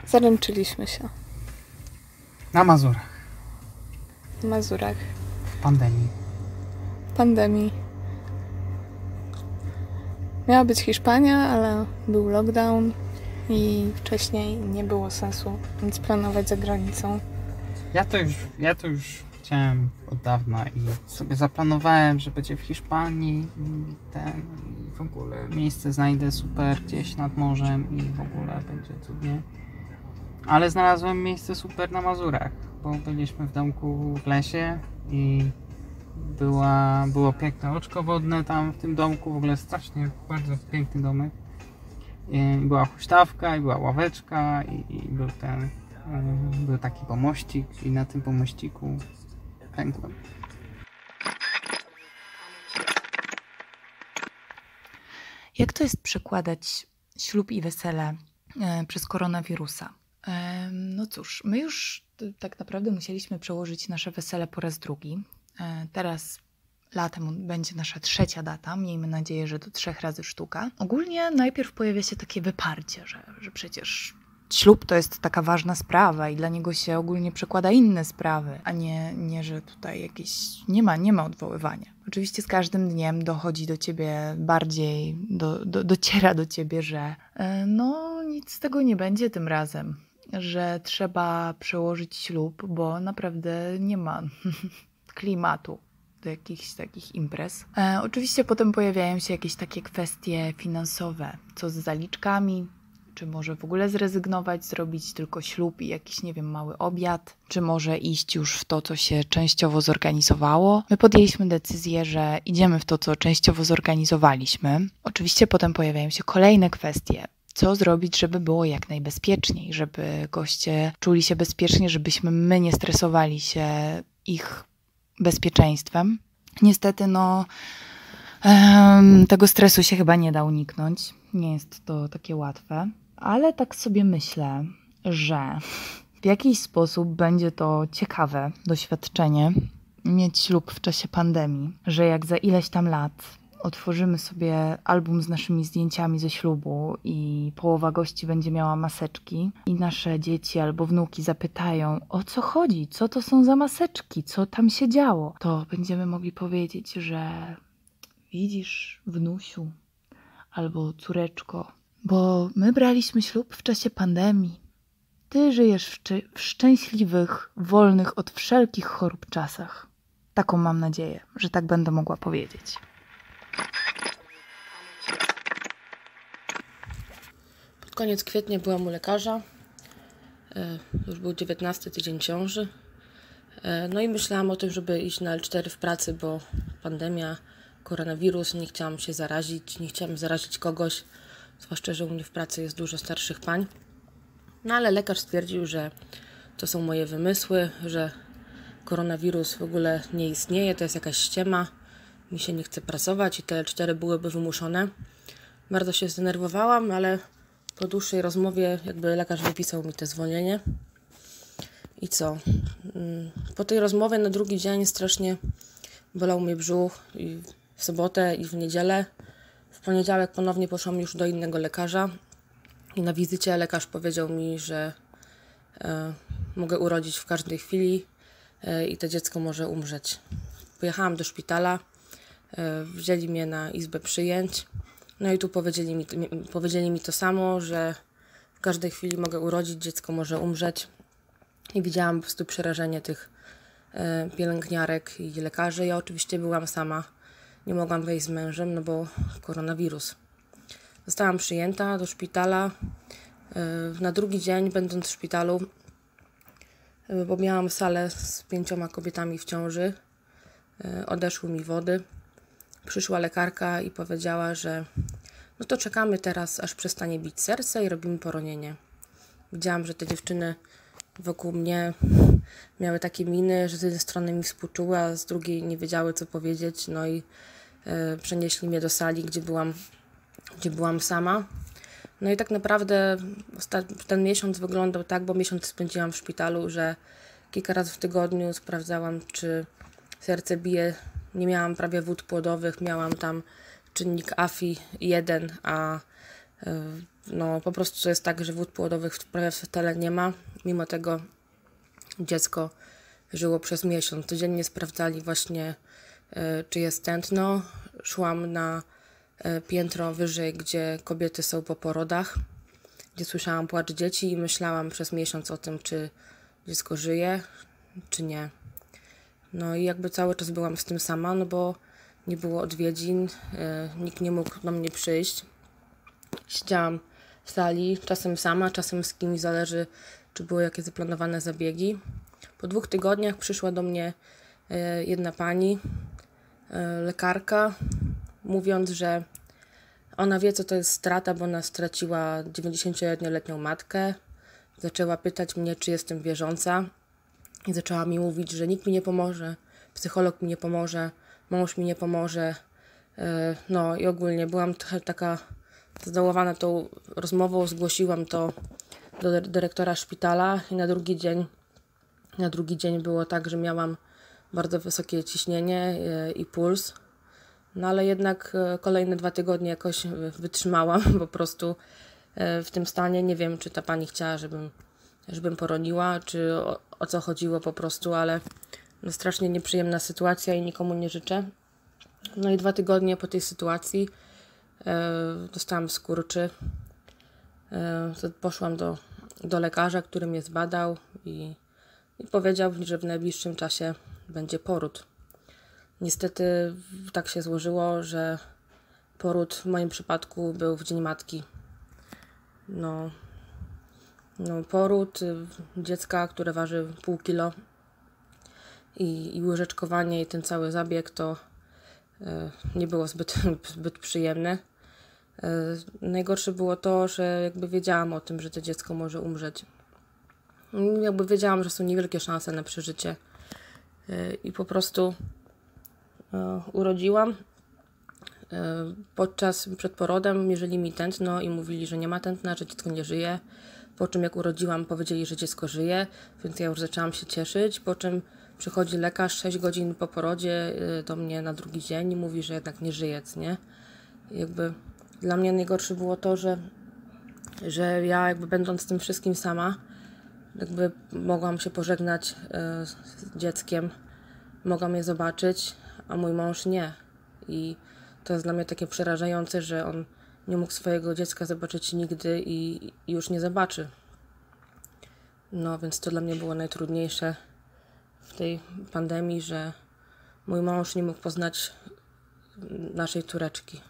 Zaręczyliśmy się. Na Mazurach. W Mazurach. W pandemii. W pandemii. Miała być Hiszpania, ale był lockdown i wcześniej nie było sensu nic planować za granicą. Ja to już chciałem od dawna i sobie zaplanowałem, że będzie w Hiszpanii i w ogóle miejsce znajdę super gdzieś nad morzem i w ogóle będzie cudnie. Ale znalazłem miejsce super na Mazurach, bo byliśmy w domku w lesie i było piękne oczko wodne tam w tym domku, w ogóle strasznie bardzo piękny domek. I była huśtawka i była ławeczka i był taki pomościk i na tym pomościku pękłem. Jak to jest przekładać ślub i wesele przez koronawirusa? No cóż, my już tak naprawdę musieliśmy przełożyć nasze wesele po raz drugi. Teraz latem będzie nasza 3. data. Miejmy nadzieję, że do 3 razy sztuka. Ogólnie najpierw pojawia się takie wyparcie, że przecież ślub to jest taka ważna sprawa i dla niego się ogólnie przekłada inne sprawy, a nie że tutaj jakieś nie ma odwoływania. Oczywiście z każdym dniem dochodzi do ciebie bardziej, dociera do ciebie, że no nic z tego nie będzie tym razem, że trzeba przełożyć ślub, bo naprawdę nie ma klimatu do jakichś takich imprez. Oczywiście potem pojawiają się jakieś takie kwestie finansowe, co z zaliczkami, czy może w ogóle zrezygnować, zrobić tylko ślub i jakiś, nie wiem, mały obiad, czy może iść już w to, co się częściowo zorganizowało. My podjęliśmy decyzję, że idziemy w to, co częściowo zorganizowaliśmy. Oczywiście potem pojawiają się kolejne kwestie. Co zrobić, żeby było jak najbezpieczniej, żeby goście czuli się bezpiecznie, żebyśmy my nie stresowali się ich bezpieczeństwem. Niestety, tego stresu się chyba nie da uniknąć. Nie jest to takie łatwe. Ale tak sobie myślę, że w jakiś sposób będzie to ciekawe doświadczenie mieć ślub w czasie pandemii, że jak za ileś tam lat otworzymy sobie album z naszymi zdjęciami ze ślubu i połowa gości będzie miała maseczki i nasze dzieci albo wnuki zapytają, o co chodzi, co to są za maseczki, co tam się działo, to będziemy mogli powiedzieć, że widzisz, wnusiu albo córeczko, bo my braliśmy ślub w czasie pandemii. Ty żyjesz w szczęśliwych, wolnych od wszelkich chorób czasach. Taką mam nadzieję, że tak będę mogła powiedzieć. Pod koniec kwietnia byłam u lekarza. Już był 19 tydzień ciąży. No i myślałam o tym, żeby iść na L4 w pracy, bo pandemia, koronawirus, nie chciałam się zarazić, nie chciałam zarazić kogoś, zwłaszcza, że u mnie w pracy jest dużo starszych pań. No ale lekarz stwierdził, że to są moje wymysły, że koronawirus w ogóle nie istnieje, to jest jakaś ściema, mi się nie chce pracować i te L4 byłyby wymuszone. Bardzo się zdenerwowałam, ale po dłuższej rozmowie jakby lekarz wypisał mi to zwolnienie. I co? Po tej rozmowie na drugi dzień strasznie bolał mnie brzuch i w sobotę i w niedzielę. W poniedziałek ponownie poszłam już do innego lekarza i na wizycie lekarz powiedział mi, że mogę urodzić w każdej chwili i to dziecko może umrzeć. Pojechałam do szpitala, wzięli mnie na izbę przyjęć, no i tu powiedzieli mi to samo, że w każdej chwili mogę urodzić, dziecko może umrzeć. I widziałam po prostu przerażenie tych pielęgniarek i lekarzy. Ja oczywiście byłam sama, nie mogłam wejść z mężem, no bo koronawirus. Zostałam przyjęta do szpitala. Na drugi dzień, będąc w szpitalu, bo miałam salę z 5 kobietami w ciąży, odeszły mi wody. Przyszła lekarka i powiedziała, że no to czekamy teraz, aż przestanie bić serce i robimy poronienie. Widziałam, że te dziewczyny wokół mnie miały takie miny, że z jednej strony mi współczuły, a z drugiej nie wiedziały, co powiedzieć. No i przenieśli mnie do sali, gdzie byłam sama. No i tak naprawdę ten miesiąc wyglądał tak, bo miesiąc spędziłam w szpitalu, że kilka razy w tygodniu sprawdzałam, czy serce bije. Nie miałam prawie wód płodowych, miałam tam czynnik AFI 1, a No po prostu to jest tak, że wód płodowych prawie wcale nie ma. Mimo tego dziecko żyło przez miesiąc. Codziennie sprawdzali właśnie, czy jest tętno. Szłam na piętro wyżej, gdzie kobiety są po porodach, gdzie słyszałam płacz dzieci i myślałam przez miesiąc o tym, czy dziecko żyje, czy nie. No i jakby cały czas byłam z tym sama, no bo nie było odwiedzin, nikt nie mógł do mnie przyjść. Siedziałam w sali, czasem sama, czasem z kimś, zależy, czy były jakieś zaplanowane zabiegi. Po 2 tygodniach przyszła do mnie jedna pani, lekarka, mówiąc, że ona wie, co to jest strata, bo ona straciła 90-letnią matkę. Zaczęła pytać mnie, czy jestem wierząca. I zaczęła mi mówić, że nikt mi nie pomoże, psycholog mi nie pomoże, mąż mi nie pomoże. No i ogólnie byłam trochę taka zdołowana tą rozmową, zgłosiłam to do dyrektora szpitala i na drugi dzień było tak, że miałam bardzo wysokie ciśnienie i puls. No ale jednak kolejne 2 tygodnie jakoś wytrzymałam po prostu w tym stanie. Nie wiem, czy ta pani chciała, żebym poroniła, czy o co chodziło po prostu, ale no, strasznie nieprzyjemna sytuacja i nikomu nie życzę. No i 2 tygodnie po tej sytuacji dostałam skurczy. Poszłam do lekarza, który mnie zbadał i powiedział, że w najbliższym czasie będzie poród. Niestety tak się złożyło, że poród w moim przypadku był w Dzień Matki. No poród dziecka, które waży pół kilo i łyżeczkowanie i ten cały zabieg to nie było zbyt przyjemne. Najgorsze było to, że jakby wiedziałam o tym, że to dziecko może umrzeć. Jakby wiedziałam, że są niewielkie szanse na przeżycie. I po prostu urodziłam. Przed porodem mierzyli mi tętno i mówili, że nie ma tętna, że dziecko nie żyje. Po czym jak urodziłam, powiedzieli, że dziecko żyje, więc ja już zaczęłam się cieszyć. Po czym przychodzi lekarz 6 godzin po porodzie do mnie na drugi dzień i mówi, że jednak nie żyje, nie? Jakby dla mnie najgorsze było to, że ja jakby będąc z tym wszystkim sama, jakby mogłam się pożegnać z dzieckiem, mogłam je zobaczyć, a mój mąż nie. I to jest dla mnie takie przerażające, że on nie mógł swojego dziecka zobaczyć nigdy i już nie zobaczy. No więc to dla mnie było najtrudniejsze w tej pandemii, że mój mąż nie mógł poznać naszej córeczki.